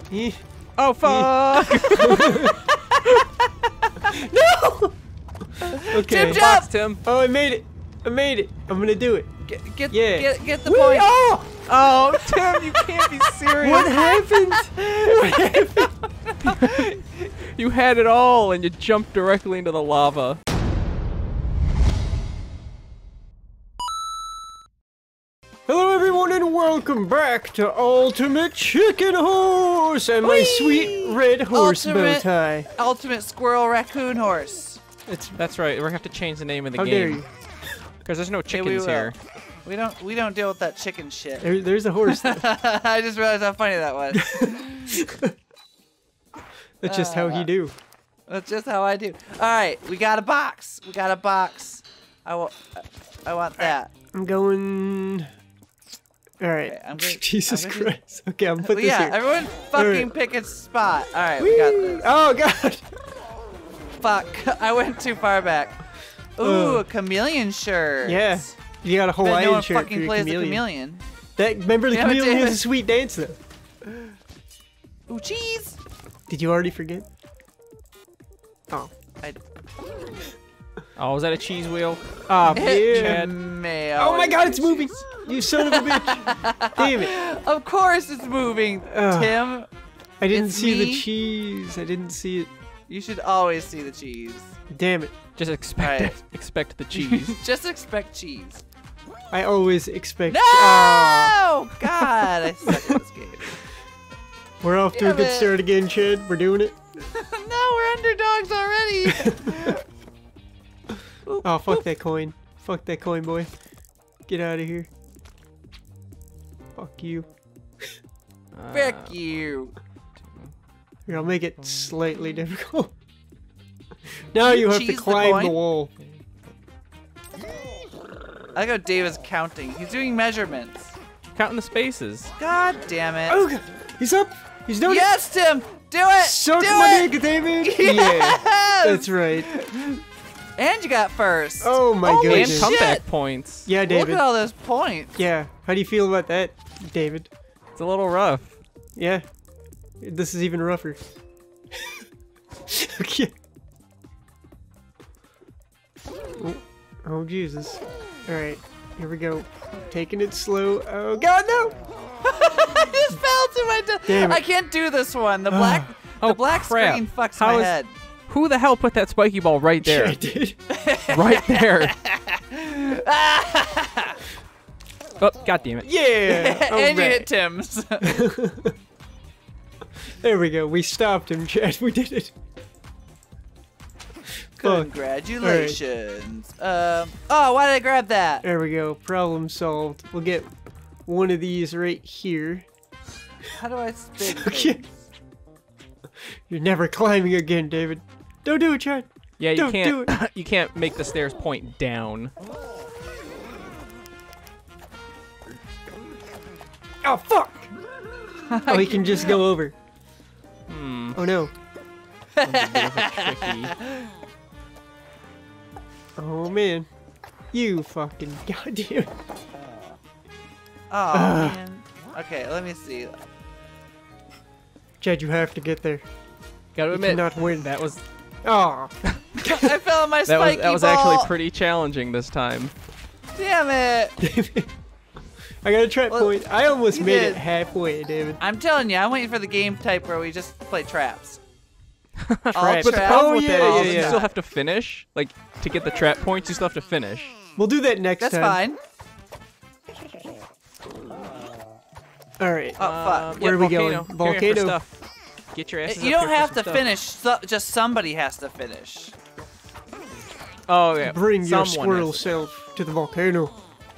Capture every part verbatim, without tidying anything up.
Oh fuck! No! Okay. Tim, jump! Tim. Oh, I made it. I made it. I'm gonna do it. Get, get, Yeah. get, get the Whee! point. Oh! Oh, Tim, you can't be serious. What happened? What happened? You had it all, and you jumped directly into the lava. Hello everyone and welcome back to Ultimate Chicken Horse and my Whee! sweet red horse Ultimate- bow tie. Ultimate Squirrel Raccoon Horse. It's, That's right. We're gonna have to change the name of the how dare game you? because there's no we chickens will. here. We don't we don't deal with that chicken shit. There, there's a horse there. I just realized how funny that was. That's just how he Uh, do. That's just how I do. All right, we got a box. We got a box. I want I want that. I'm going... Alright. Okay, I'm gonna- Jesus I'm gonna- Christ. Okay, I'm gonna put Well, this yeah, here. everyone fucking Alright. pick a spot. All right, we got Whee! this. Oh god! Fuck, I went too far back. Ooh, Uh, a chameleon shirt. Yeah. You got a Bet Hawaiian no one shirt for fucking your plays chameleon. the chameleon. That, remember the Damn it, chameleon has David. a sweet dance though. Ooh, cheese. Did you already forget? Oh. I, Oh, is that a cheese wheel? Oh, it yeah. may Oh my always god, be it's moving! cheese. You son of a bitch! Damn it. Of course it's moving, Ugh. Tim. I didn't It's see the me. cheese. I didn't see it. You should always see the cheese. Damn it. Just expect Right. it. Expect the cheese. Just expect cheese. I always expect. No! Ah, God, I suck at this game. we're off to a Damn good it. start again, Chad. We're doing it. No, we're underdogs already. Oop, Oh, fuck oop. that coin. Fuck that coin, boy. Get out of here. Fuck you. Frick Uh, you. Here, I'll make it slightly difficult. Now you have to cheese the climb the coin? wall. I like how Dave is counting. He's doing measurements. Counting the spaces. God damn it. Oh, God. He's up. He's doing Yes, Tim. Do it. it. Suck Do my it. dick, David. Yes! Yeah, that's right. And you got first. Oh my Holy And goodness. shit. comeback points. Yeah, Look David. at all those points. Yeah. How do you feel about that, David? It's a little rough. Yeah. This is even rougher. Okay. Oh, oh Jesus. Alright, here we go. Taking it slow. Oh god, no! I just fell to my death. Damn it. I can't do this one. The black, Oh, the black crap. screen fucks How my is- head. Who the hell put that spiky ball right there? I did. Right there. Oh, god damn it. Yeah! And you Alright. hit Tim's. There we go. We stopped him, Chad. We did it. Fuck. Congratulations. Um. Oh, why did I grab that? There we go. Problem solved. We'll get one of these right here. How do I spin? Okay. things? You're never climbing again, David. Don't do it, Chad. Yeah, you Don't do can't. You can't make the stairs point down. Oh, fuck! Oh, he can just go over. Hmm. Oh, no. That's a bit of a tricky. Oh, man. You fucking goddamn. Oh Ugh. man. Okay, let me see. Chad, you have to get there. Gotta You admit, cannot win. that was Oh. I fell on my that was spiky that was ball. actually pretty challenging this time. Damn it! David. I got a trap Well, point. I almost you made did. it halfway, David. I'm telling you, I'm waiting for the game type where we just play traps. All Traps. But the traps. problem with that Oh, is yeah, you yeah. still have to finish. Like to get the trap points, you still have to finish. We'll do that next That's time. fine. All right. Oh fuck. Where Yeah, are we volcano. going? Come here for Volcano. stuff. Get your asses You up don't here for have some to stuff. finish. So, just somebody has to finish. Oh yeah. Bring your Someone squirrel has to- self to the volcano.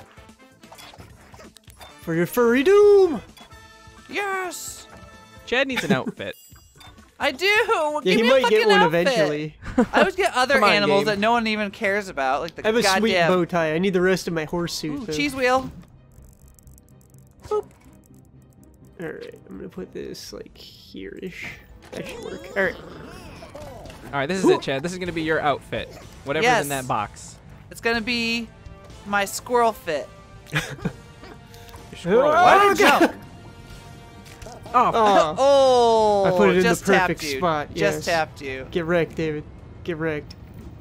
For your furry doom! Yes. Chad needs an outfit. I do. Yeah, Give he me a might get fucking one outfit. eventually. I always get other Come on, animals Gabe. that no one even cares about, like the I have a sweet goddamn bow tie. I need the rest of my horse suit. Ooh, though. cheese wheel. Boop. Alright, I'm gonna put this like here-ish. That should work. Alright. All right, this is it, Chad. This is gonna be your outfit. Whatever's Yes. in that box. It's gonna be my squirrel fit. Your squirrel. Oh, Why did I God. jump? Oh. Oh. Oh. I put it in just the perfect tapped you. spot. Just Yes. tapped you. Get wrecked, David. Get wrecked.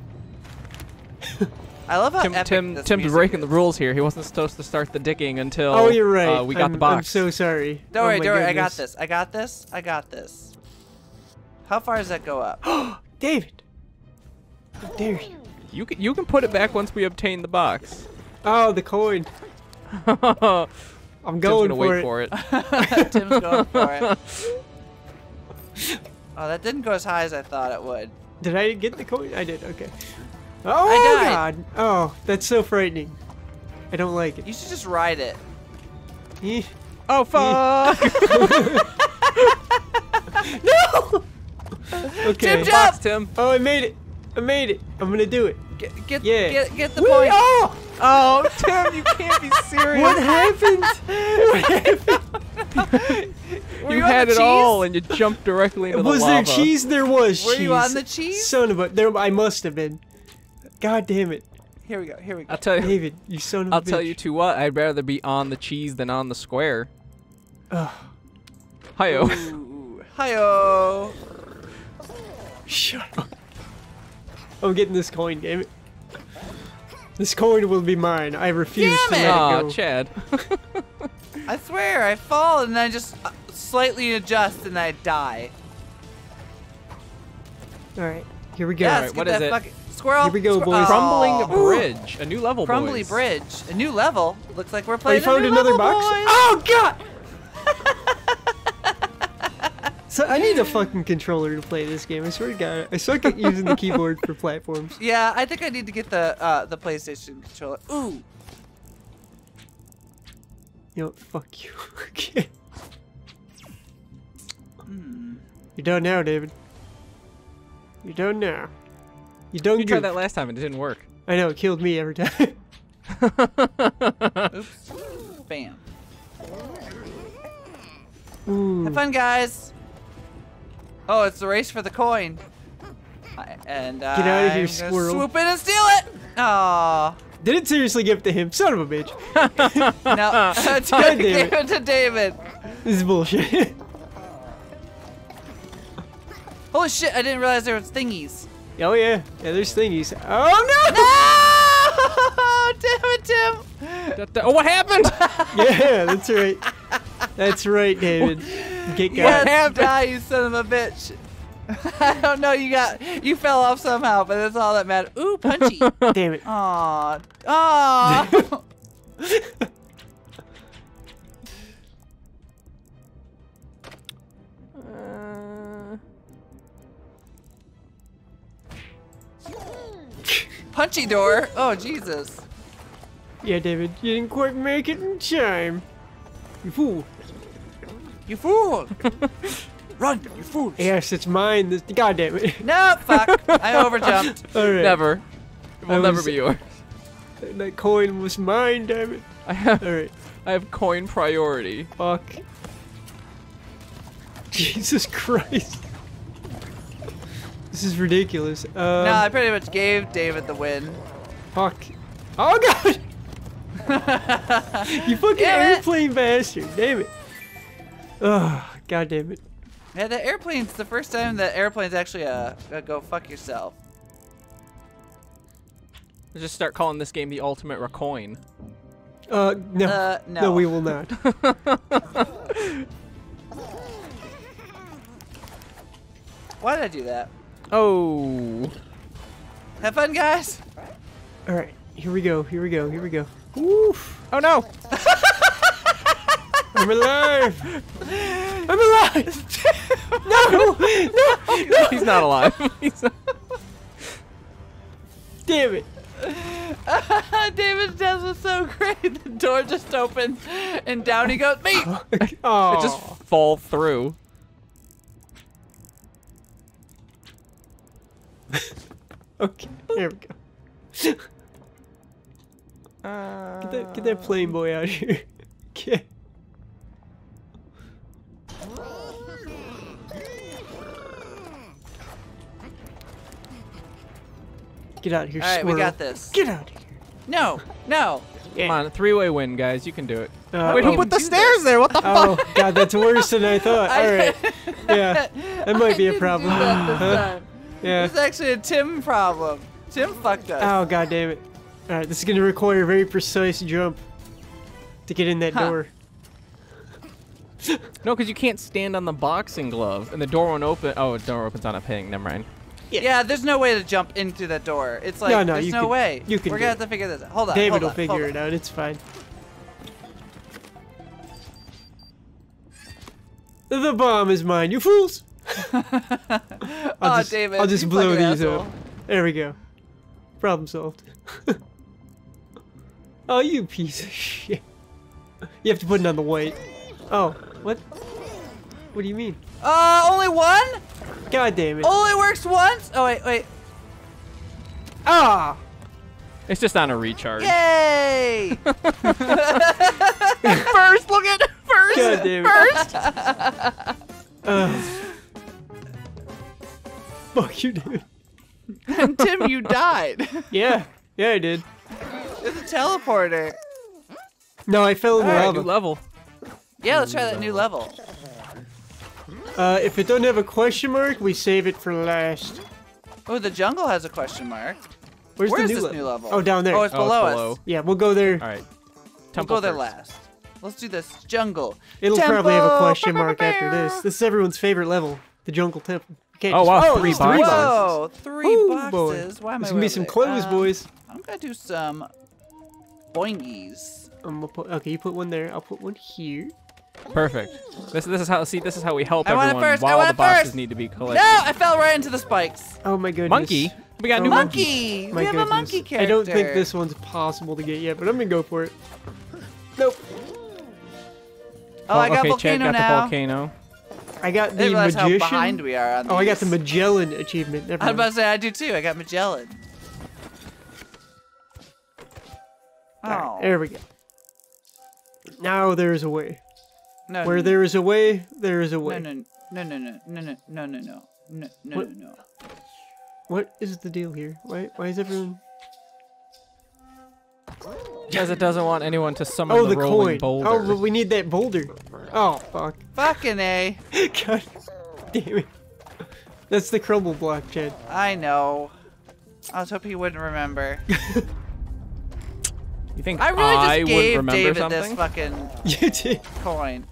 I love how Tim, epic Tim, this Tim's music breaking is. the rules here. He wasn't supposed to start the digging until Oh, you're right. uh, we got I'm, the box. I'm so sorry. Don't Oh worry, my don't worry. I got goodness. this. I got this. I got this. How far does that go up? David. How dare you? You can you can put it back once we obtain the box. Oh, the coin. I'm I'm going gonna for wait it. for it. Tim's going for it. Oh, that didn't go as high as I thought it would. Did I get the coin? I did. Okay. Oh I died. God. Oh, that's so frightening. I don't like it. You should just ride it. Eh. Oh fuck! No. Okay. Tim, jump! Box, Tim. Oh, I made it. I made it. I'm gonna do it. Get, get, Yeah. get, get the Whee! point. Oh! Oh, Tim, you can't be serious. What happened? What happened? Were You you on had the it cheese? all, and you jumped directly into Was the there lava. cheese? There was Were cheese. you on the cheese? Son of a. There. I must have been. God damn it, Here we go. Here we go. I'll tell you. David. You son of a I'll bitch. tell you to what. I'd rather be on the cheese than on the square. Ugh. Hi-yo. Ooh. Hi-yo. Shut up. I'm getting this coin, damn it. This coin will be mine. I refuse Damn to it! let Aw, it go. Chad. I swear, I fall and then I just uh, slightly adjust and I die. All right, here we go. Yes, Alright, get what that is it? fucking squirrel. Here we go, Squir- boys. Crumbling Oh. bridge. A new level, Crumbly boys. bridge. A new level. Looks like we're Oh, you playing a found new another level, box? boys. Oh God! So I need a fucking controller to play this game. I swear to God, I suck at using the keyboard for platforms. Yeah, I think I need to get the uh, the PlayStation controller. Ooh. You know, what? Fuck you. Okay. Hmm. You're done now, David. You're done now. You done You good. tried that last time. It didn't work. I know, it killed me every time. Oops. Bam. Ooh. Have fun, guys. Oh, it's the race for the coin. I, and Get outta here, I'm gonna squirrel. Swoop in and steal it. Aw. Did it seriously give it to him? Son of a bitch. No. God damn Give it. it to David. This is bullshit. Holy shit! I didn't realize there was thingies. Oh yeah. Yeah, there's thingies. Oh No! Damn it, Tim. Da- da- Oh, what happened? no! Yeah, that's right. That's right, David. Get got. Yes, die, you son of a bitch. I don't know. You got you fell off somehow, but that's all that matters. Ooh, punchy. Damn it. Aw. Aw. Uh, Punchy door. Oh Jesus. Yeah, David, you didn't quite make it in time. You fool. You fool. Run, you fool. Yes, it's mine. This, God damn it. No, fuck. I overjumped. All right. never. It will I never was- be yours. That coin was mine, damn it. I have. All right. I have coin priority. Fuck. Jesus Christ. This is ridiculous. Um, No, I pretty much gave David the win. Fuck. Oh God! You fucking Damn it. airplane bastard! Damn it! Ugh, God damn it! Yeah, the airplane's the first time that airplane's actually uh, uh go fuck yourself. Let's just start calling this game the ultimate Racoon. Uh, no, Uh, no. no, we will not. Why did I do that? Oh. Have fun, guys. All right, here we go. Here we go. Here we go. Oof! Oh no. I'm alive! I'm alive! No! No! No! He's not alive. He's not. Damn it! David's death was so great. The door just opened, and down he goes. Me. Oh. It just fall through. Okay, there we go. Uh, Get that, get that plane boy out of here. Okay. Get out of here, All right, we squirrel. got this. Get out of here. No, no. Yeah. Come on, three-way win, guys. You can do it. Uh, Wait, who oh. put the do stairs this. there? What the Oh fuck? god, that's worse than I thought. I- All right. Yeah, that might be a I didn't problem. do that this Huh? time. Yeah. It's actually a Tim problem. Tim fucked us. Oh god damn it. All right, this is gonna require a very precise jump to get in that Huh. door. No, because you can't stand on the boxing glove, and the door won't open. Oh, the door opens on a ping. Never mind. Yeah. Yeah, there's no way to jump into that door. It's like, No, no, there's you no can- way. you can We're do gonna it. have to figure this out. Hold on. David hold will on, figure hold it out. It's fine. The bomb is mine, you fools! On. I'll oh, just, David. I'll just you blow fucking these asshole. up. There we go. Problem solved. Oh, you piece of shit. You have to put it on the white. Oh, what? What do you mean? Uh, only one? God damn it. Only works once? Oh, wait, wait. Ah! It's just on a recharge. Yay! First, look at first. God damn it. First. Uh, fuck you, dude. And Tim, you died. Yeah, yeah, I did. It's a teleporter. No, I fell in the All right, lava. new level. Yeah, let's try that new level. Uh, if it doesn't have a question mark, we save it for last. Oh, the jungle has a question mark. Where's Where the is new this le- new level? Oh, down there. Oh, it's Oh, below it's below. us. Yeah, we'll go there. All right. We'll Temple go there first. last. Let's do this. Jungle. It'll Temple. probably have a question mark after this. This is everyone's favorite level, the jungle temple. You can't Oh, just- wow, oh, three there's three boxes. boxes. Whoa, three Ooh, boxes. boy. Why am There's I gonna way be over some there? clothes, Um, boys. I'm gonna do some boingies. I'm gonna put, okay, you put one there. I'll put one here. Perfect. This this is how see this is how we help I want it everyone first, I while want the it boxes first. need to be No, collected. I fell right into the spikes. Oh my goodness. Monkey. We got a Oh, new monkey. Monkey. My we have goodness. a monkey character. I don't think this one's possible to get yet, but I'm gonna go for it. Nope. Oh, I got okay, volcano Chad got now. the volcano. I got I the didn't realize how magician. behind we are on Oh, I got the these. Magellan achievement. Never I was mind. about to say I do too. I got Magellan. Oh. Alright, there we go. Now there's a way. No, Where no, there is a way, there is a no, way. no, no, no, no, no, no, no, no, no, no, no, What? no, no. What is the deal here? Why? Why is everyone? Because it doesn't want anyone to summon Oh, the, the rolling coin. boulder. Oh, but we need that boulder. Oh, fuck. Fucking A. God damn it. That's the crumble block, Chad. I know. I was hoping you wouldn't remember. You think I really I just wouldn't gave remember David something? this fucking You did. coin.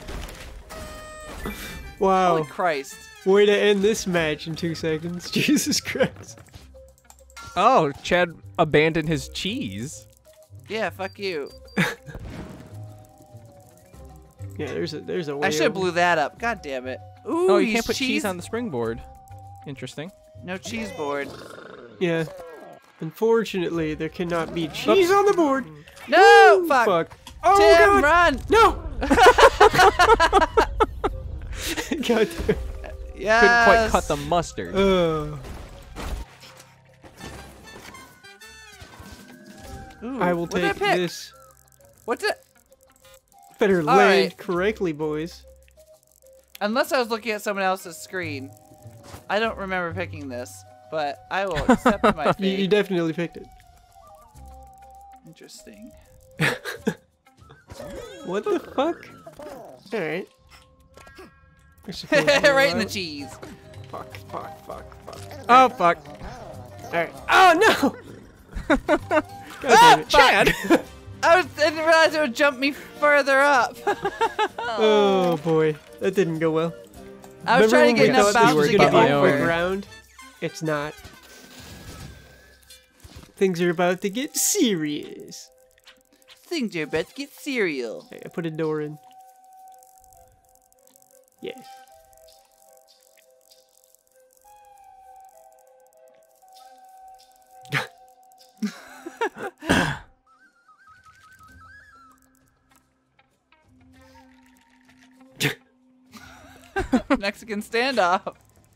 Wow. Holy Christ. Way to end this match in two seconds. Jesus Christ. Oh, Chad abandoned his cheese. Yeah, fuck you. Yeah, there's a there's a way. I should have over. blew that up. God damn it. Ooh, Oh, you he's can't put cheese. cheese on the springboard. Interesting. No cheese board. Yeah. Unfortunately, there cannot be cheese on the board. No! Ooh, Fuck. fuck. Oh Tim, God. run! No. God damn. Yes. Couldn't quite cut the mustard. Uh, Ooh, I will what did I take pick? this. What's it? Better All laid right. correctly, boys. Unless I was looking at someone else's screen. I don't remember picking this, but I will accept my You, fate. you definitely picked it. Interesting. What the fuck? All right. We're supposed to go Right in the out. cheese. Fuck, fuck, fuck, fuck. Oh fuck. All right. Oh no! God Ah, damn it. Chad! I, was, I didn't realize it would jump me further up. Oh boy, that didn't go well. I was Remember trying to when get we enough thought this bounce was to gonna get be a quick over. round? It's not. Things are about to get serious. Things are about to get cereal. Hey, I put a door in. Yeah. Mexican standoff.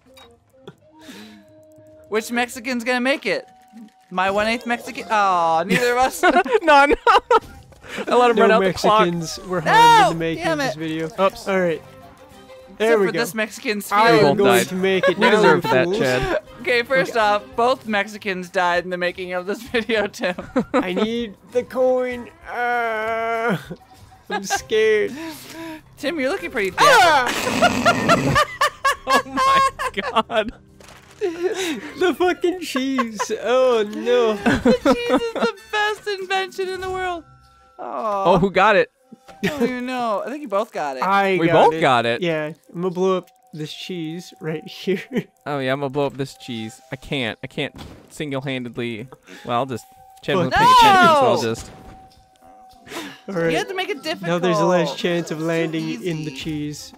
Which Mexican's gonna make it? My one eighth Mexican. Oh, neither of us. no, no. I let him run No out the clock. Mexicans were harmed in No! the making Damn of this it. video. Oops. All right. There Except we for go. this Mexican's I feeling. both am going died. to make it We now, deserve that, fools. Chad. Okay, first off, both Mexicans died in the making of this video, Tim. I need the coin. Uh, I'm scared. Tim, you're looking pretty dead. Ah! Oh my god. The fucking cheese. Oh no. The cheese is the best invention in the world. Oh, Oh, who got it? I don't even know. I think you both got it. I We got both it. got it. Yeah, I'm gonna blow up this cheese right here. Oh yeah, I'm gonna blow up this cheese. I can't. I can't single-handedly. Well, I'll just. Chad wasn't Fuck. paying attention, so No! I'll just. All You right. have to make it difficult. Now there's a less chance of Too landing in the easy. cheese.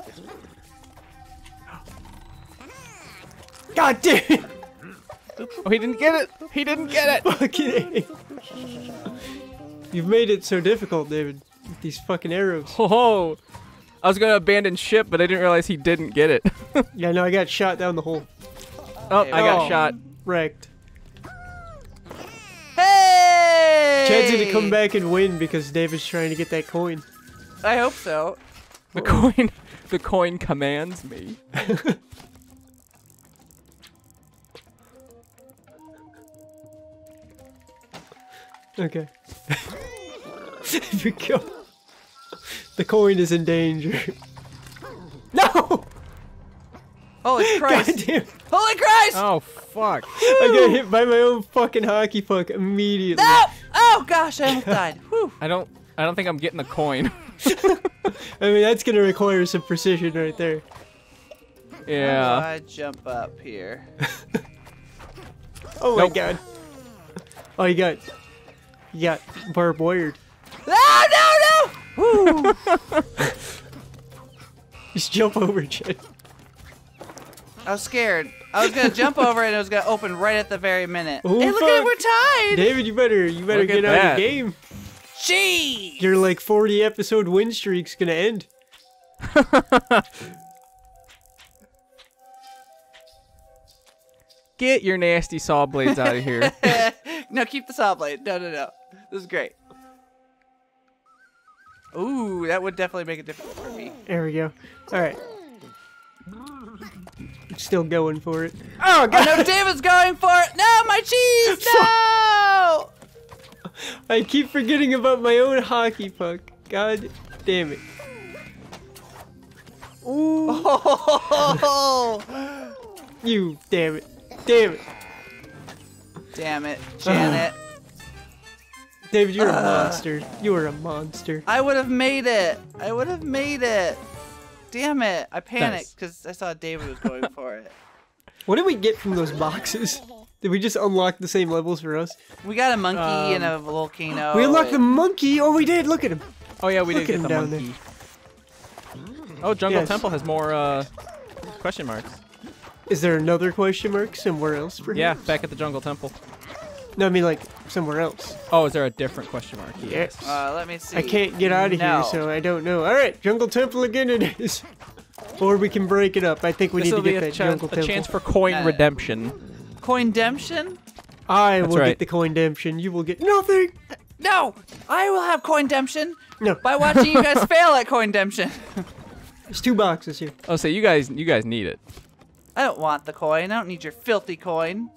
God damn it! Oh, he didn't get it. He didn't get it. Fucking A. You've made it so difficult, David. With these fucking arrows. Oh, I was gonna abandon ship, but I didn't realize he didn't get it. Yeah, no, I got shot down the hole. Oh, I got Oh. shot. Wrecked. Hey! Chad's gonna come back and win because David's trying to get that coin. I hope so. The coin. The coin commands me. Okay. Here we go. The coin is in danger. No! Holy God Christ! damn. Holy Christ! Oh fuck. I got hit by my own fucking hockey puck immediately. No! Oh gosh, I almost died. Whew. I don't. I don't think I'm getting the coin. I mean, that's gonna require some precision right there. How Yeah. do I jump up here? Oh Nope. my god. Oh, you got, you got barbed wired. No! No! No! Woo! Just jump over, Chad. I was scared. I was gonna jump over it and it was gonna open right at the very minute. Oh, hey, look at it, fuck. we're tied! David, you better, you better Look at get out that. of the game. Jeez! Your like forty episode win streak's gonna end. Get your nasty saw blades out of here. No, keep the saw blade. No, no, no. This is great. Ooh, that would definitely make it difficult for me. There we go. All right. I'm still going for it. Oh, God. No, David's going for it. No, my cheese. No. I keep forgetting about my own hockey puck. God damn it. Ooh, Oh, you damn it. Damn it. damn it, Janet. David, you're a Ugh. monster. You are a monster. I would have made it. I would have made it. Damn it. I panicked because I saw David was going for it. What did we get from those boxes? Did we just unlock the same levels for us? We got a monkey Um, and a volcano. we unlocked the and- monkey. Oh, we did. Look at him. Oh yeah, we Look did at get him the down monkey. Oh, Jungle Yes. Temple has more uh, question marks. Is there another question mark somewhere else for him? Yeah, back at the Jungle Temple. No, I mean like somewhere else. Oh, is there a different question mark? Yes. Uh, let me see. I can't get out of No. here, so I don't know. All right, Jungle Temple again it is. Or we can break it up. I think we This need will to be get a, that chan- Jungle a Temple. chance for coin Uh, redemption. Coindemption? I That's will right. get the coindemption. You will get nothing. No, I will have coindemption No. by watching you guys fail at coindemption. There's two boxes here. Oh, so you guys, you guys need it. I don't want the coin. I don't need your filthy coin.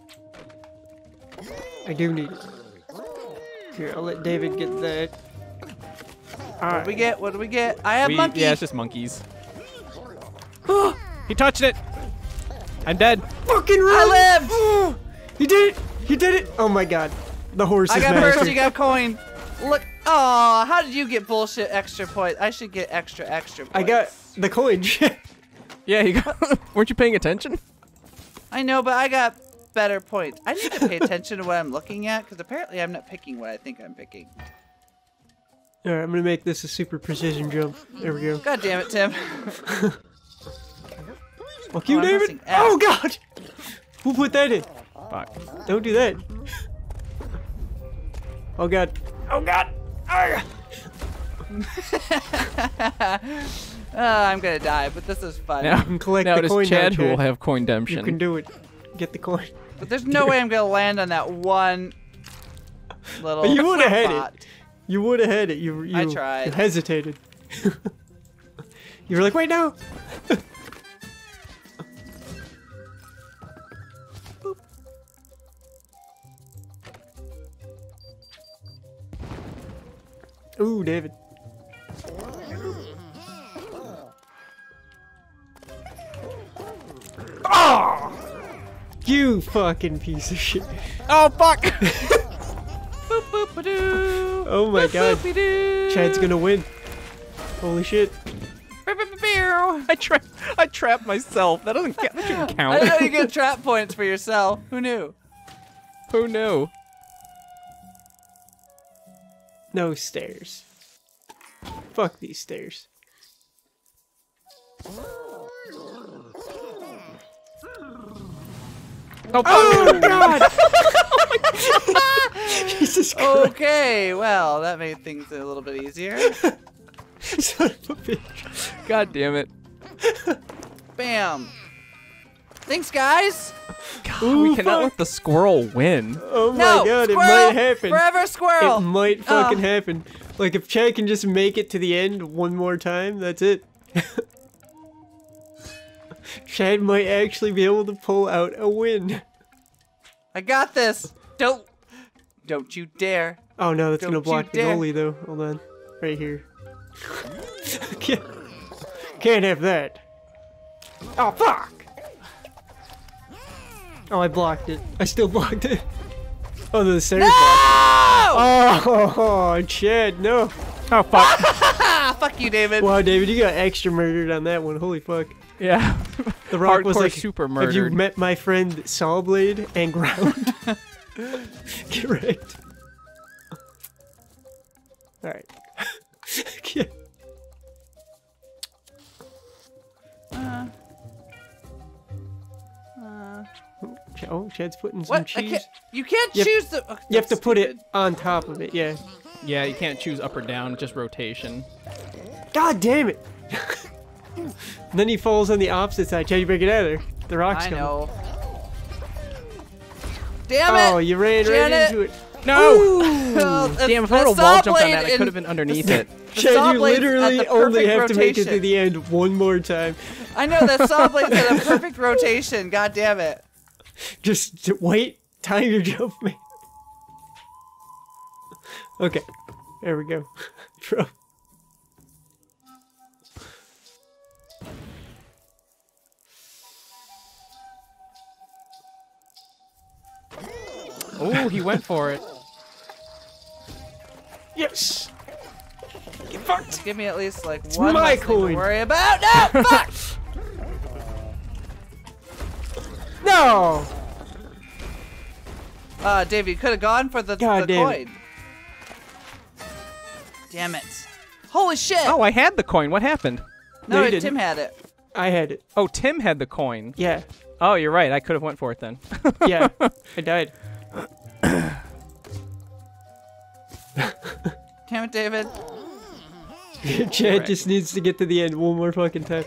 I do need it. Here, I'll let David get that. All What do we right. get? What do we get? I have We- monkey. Yeah, it's just monkeys. He touched it. I'm dead. Fucking run! I lived. Oh, you did it! You did it! Oh my god. The horse I is got master. first. You got coin. Look. Oh, how did you get bullshit extra points? I should get extra extra points. I got the coin. Yeah, you got. Weren't you paying attention? I know, but I got better points. I need to pay attention to what I'm looking at because apparently I'm not picking what I think I'm picking. Alright, I'm gonna make this a super precision jump. There we go. God damn it, Tim. Fuck you, Oh, I'm David! pressing F. Oh god! Who put that in? Fuck. Don't do that. Oh god. Oh god! Arrgh. Uh, I'm gonna die, but this is fun. Now, can collect now the it is coin now, Chad who will Chad. have You can coindemption. do it. Get the coin. But there's no way I'm gonna land on that one little. You would've had it. spot. You would have had it. You, you, I tried. You hesitated. You were like, wait, no. Ooh, David. Oh! You fucking piece of shit. Oh fuck! Boop, boop, ba-doo. Oh my Boop, god. boopy-doo. Chad's gonna win. Holy shit. I tra I trapped myself. That doesn't count. That shouldn't I count. didn't know you get trap points for yourself. Who knew? Who knew? No stairs. Fuck these stairs. Oh, Oh god! Jesus Christ. Okay, well, that made things a little bit easier. Son of a bitch. God damn it. Bam. Thanks, guys. God, Ooh, we cannot fuck. let the squirrel win. Oh my No, god, squirrel, it might happen. Forever squirrel. It might fucking Oh. happen. Like, if Chad can just make it to the end one more time, that's it. Chad might actually be able to pull out a win. I got this. Don't, don't you dare. Oh no, that's Don't gonna you block the dare. goalie though. Hold on. Right here. can't, can't have that. Oh, fuck! Oh, I blocked it. I still blocked it. Oh, the stairs No! blocked. Oh, Chad, no. Oh fuck. Ah, fuck you, David. Wow, David, you got extra murdered on that one. Holy fuck. Yeah. The rock was Hardcore like, super have you murdered. met my friend Sawblade and ground? Get wrecked. Alright. Yeah. Uh, uh, Ch- Oh, Chad's putting some what? I cheese. can't, you can't You have- choose the. oh, You have to that's put it stupid. on top of it, yeah. Yeah, you can't choose up or down, just rotation. God damn it! And then he falls on the opposite side. Chad, you break it out of there. The rock's I coming. know. Damn it! Oh, you ran Janet. right into it. No! Well, that's- Damn, if I would have the wall saw jumped on blade that, I in- could have been underneath it. the Chad, saw you blade's at literally the only perfect have to make it to rotation. the end one more time. I know that saw blade's at a perfect rotation. God damn it! Just t- wait. Time your jump, man. Okay. There we go. Bro. Oh, he went for it. Yes! Get fucked. Give me at least like one my less thing coin. to worry about. No, fuck! No! Uh, Dave, you could have gone for the, God the damn coin. Damn it! Holy shit! Oh, I had the coin. What happened? no, no, you it- didn't. Tim had it. I had it. Oh, Tim had the coin. Yeah. Oh, you're right. I could have went for it then. Yeah. I died. Damn it, David. Chad Right. just needs to get to the end one more fucking time.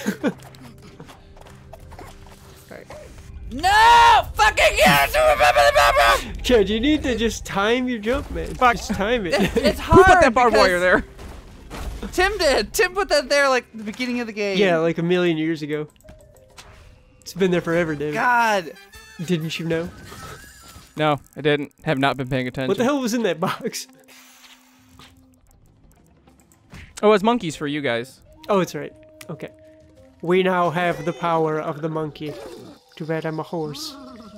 No! Fucking yes! Chad, you need to just time your jump, man. Fuck. Just time it. It's Who hard put that barbed because wire there? Tim did. Tim put that there like the beginning of the game. Yeah, like a million years ago. It's been there forever, David. God. Didn't you know? No, I didn't. Have not been paying attention. What the hell was in that box? Oh, it's monkeys for you guys. Oh, it's right. Okay. We now have the power of the monkey. Too bad I'm a horse.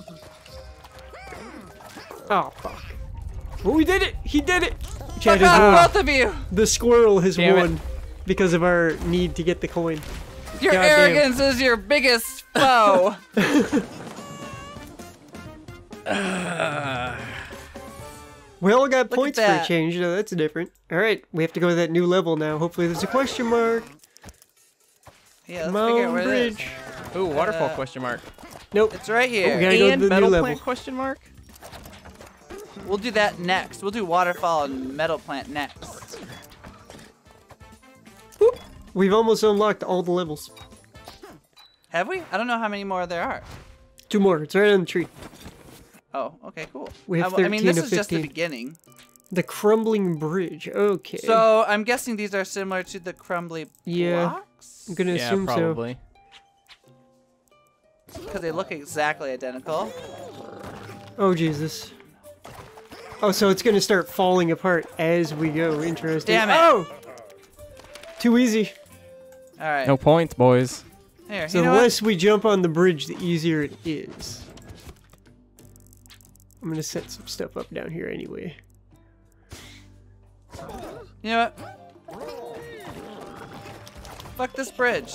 Oh, fuck. Oh, we did it! He did it! Chad Fuck has won. off, both of you. The squirrel has Damn it. won because of our need to get the coin. Your God damn. arrogance is your biggest foe. We all got Look at points for a that. change, though. That's different. Alright, we have to go to that new level now. Hopefully there's a question mark. Yeah, let's figure out Mountain where it is. Bridge. Ooh, waterfall Uh, question mark. Nope. It's right Oh, we here. gotta go to And the new metal level. plant question mark? We'll do that next. We'll do waterfall and metal plant next. We've almost unlocked all the levels. Have we? I don't know how many more there are. Two more. It's right on the tree. Oh, okay, cool. We have I, I mean, thirteen this of is just the fifteen. beginning. The crumbling bridge. Okay. So I'm guessing these are similar to the crumbly Yeah. blocks I'm gonna Yeah, assume probably. because they look exactly identical. so. Oh, Jesus. Oh, so it's gonna start falling apart as we go. Interesting. Damn it. Oh! Too easy. All right. No points, boys. Here, So you the know less we jump on the bridge, the easier it is. I'm gonna set some stuff up down here anyway. what? You know what? Fuck this bridge.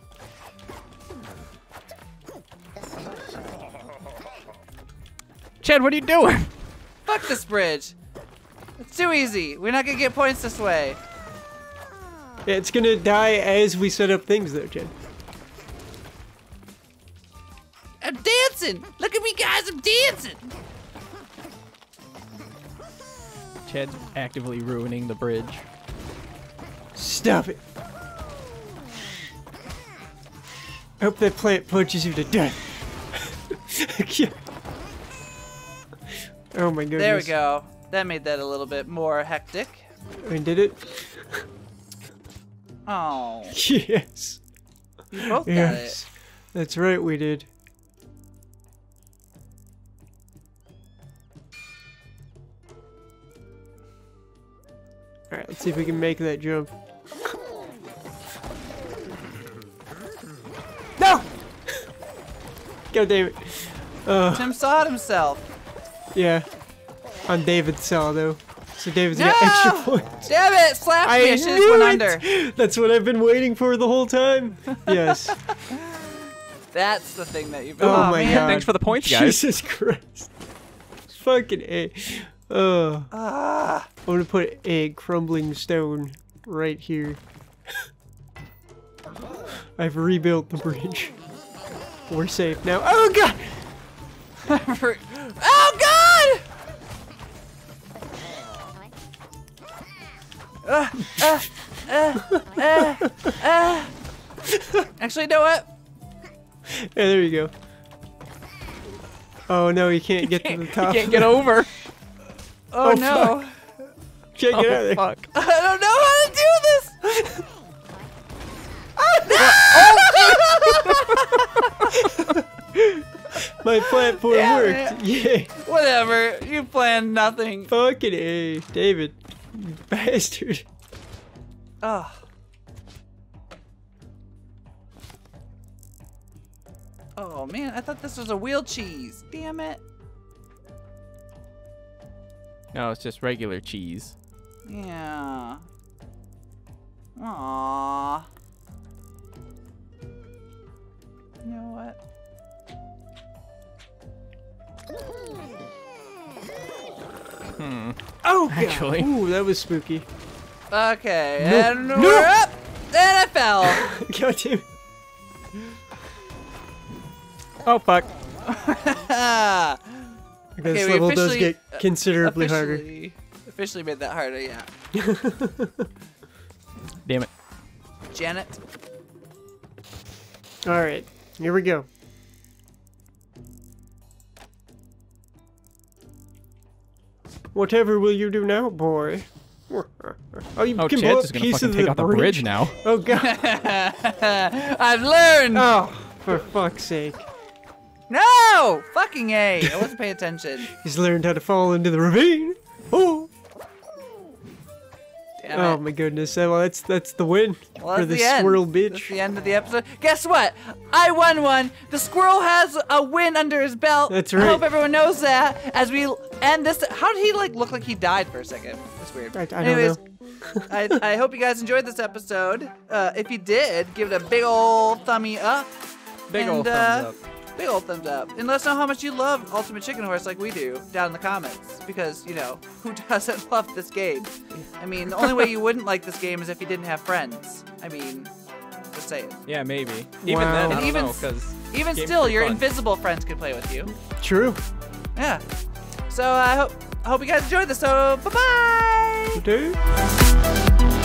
Chad, what are you doing? Fuck this bridge. It's too easy. We're not gonna get points this way. Yeah, it's gonna die as we set up things, though, Jen. I'm dancing. Look at me, guys. I'm dancing. Chad's actively ruining the bridge. Stop it. I hope that plant punches you to death. Oh my goodness. There we go. That made that a little bit more hectic. I did it. Oh, Yes. you both got Yes. it. That's right, we did. Alright, let's see if we can make that jump. No! God damn it. Uh, Tim sawed himself. yeah. On David's cell, though. So David's No! got extra points. Damn it! Slapped me. I should have knew went it! under. That's what I've been waiting for the whole time. Yes. That's the thing that you've been. Oh, my man. god. Thanks for the points, guys. Jesus Christ. Fucking A. Uh, Ah. I'm gonna put a crumbling stone right here. I've rebuilt the bridge. We're safe now. Oh god! Oh God! Uh, uh, uh, uh, uh. Actually, you know what? Yeah, there you go. Oh no, you can't get to the You top. can't get over. Oh, Oh, no! Can't get out of Oh, there. fuck. I don't know how to do this. My platform Damn worked. Yay. Whatever. You planned nothing. Fucking A. David. You bastard. Oh. Oh man, I thought this was a wheel cheese. Damn it. No, it's just regular cheese. Yeah. Aww. You know what? Hmm. Oh god. Actually. Ooh, that was spooky. Okay, No. and No. we're up. And I fell. God damn it. Oh, fuck. This Okay, we level does officially- get considerably harder. officially, officially made that harder, yeah. Damn it. Janet. Alright, here we go. Whatever will you do now, boy? Oh, you Oh, can Chad's blow up just gonna pieces fucking of take the out the bridge. bridge now. Oh god. I've learned. Oh, for fuck's sake. No! Fucking A. I wasn't paying attention. He's learned how to fall into the ravine. Oh. Damn Oh it. my goodness. Uh, Well, that's that's the win Well, for that's the the end. squirrel That's bitch. the end of the episode. Guess what? I won one. The squirrel has a win under his belt. That's I right. hope everyone knows that. As we end this, how did he like look like he died for a second? That's weird. I, I don't Anyways, know. I, I hope you guys enjoyed this episode. Uh, if you did, give it a big old thumbie up. Big And, old uh, thumbs up. Big old thumbs up. And let us know how much you love Ultimate Chicken Horse like we do down in the comments. Because, you know, who doesn't love this game? I mean, the only way you wouldn't like this game is if you didn't have friends. I mean, just saying. Yeah, maybe. Even Wow. then, I And don't even know, s- because Even game's still, pretty your fun. invisible friends can play with you. True. Yeah. So I hope I hope you guys enjoyed this. So bye bye. Dude.